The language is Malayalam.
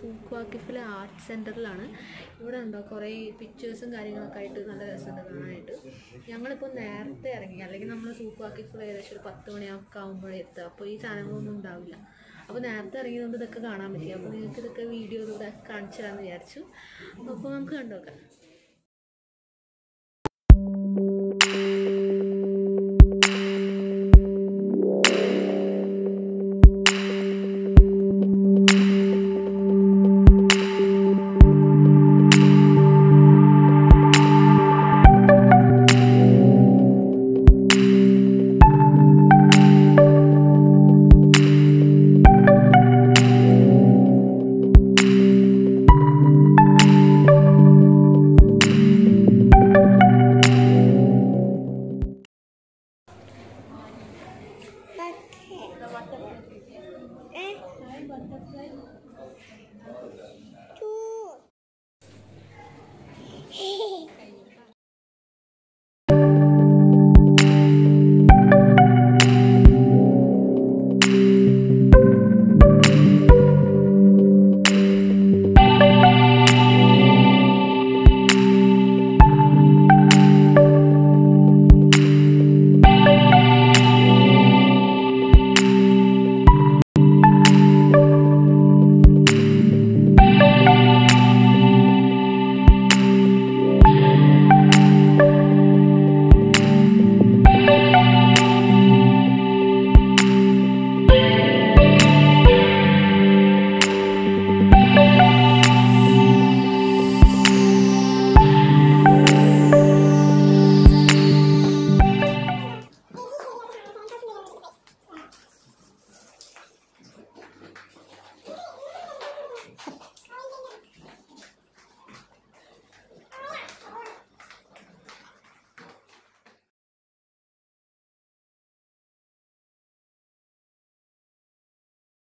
Souk വാക്കിഫിലെ art സെൻറ്ററിലാണ്. ഇവിടെ ഉണ്ടോ കുറേ പിക്ചേഴ്സും കാര്യങ്ങളൊക്കെ ആയിട്ട് നല്ല രസമുണ്ട് കാണാനായിട്ട്. ഞങ്ങളിപ്പോൾ നേരത്തെ ഇറങ്ങി, അല്ലെങ്കിൽ നമ്മൾ സൂക്ക് വാക്കിഫിൽ ഏകദേശം ഒരു 10 മണിയൊക്കെ ആകുമ്പോഴേ എത്തുക. അപ്പോൾ ഈ സാധനങ്ങളൊന്നും ഉണ്ടാവില്ല. അപ്പോൾ നേരത്തെ ഇറങ്ങിയതുകൊണ്ട് ഇതൊക്കെ കാണാൻ പറ്റി. അപ്പോൾ നിങ്ങൾക്ക് ഇതൊക്കെ വീഡിയോയിലൂടെ കാണിച്ചു തരാമെന്ന് വിചാരിച്ചു. അപ്പോൾ നമുക്ക് കണ്ടുനോക്കാം.